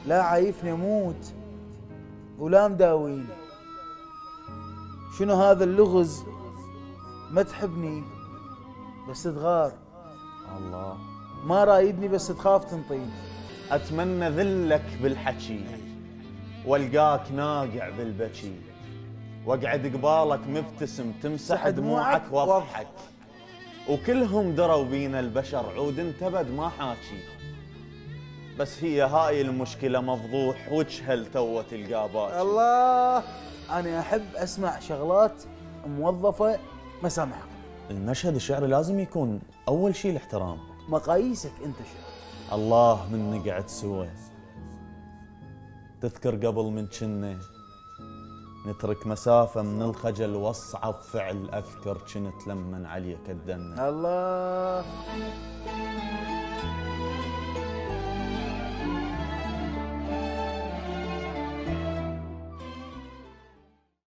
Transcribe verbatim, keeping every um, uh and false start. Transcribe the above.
لا عايفني اموت ولا مداويني. شنو هذا اللغز؟ ما تحبني بس تغار، الله. ما رايدني بس تخاف تنطيني. اتمنى ذلك بالحكي والقاك ناقع بالبكي، واقعد قبالك مبتسم تمسح دموعك واضحك، وكلهم دروا بينا البشر عود انت بد ما حاكي. بس هي هاي المشكلة مفضوح وجهل تو تلقى باكي. الله، انا احب اسمع شغلات موظفه مسامحك. المشهد الشعري لازم يكون اول شيء الاحترام. مقاييسك انت شو؟ الله من نقعد سوا، تذكر قبل من كنا نترك مسافة من الخجل واصعب فعل اذكر كنت لمن عليك الدنا. الله.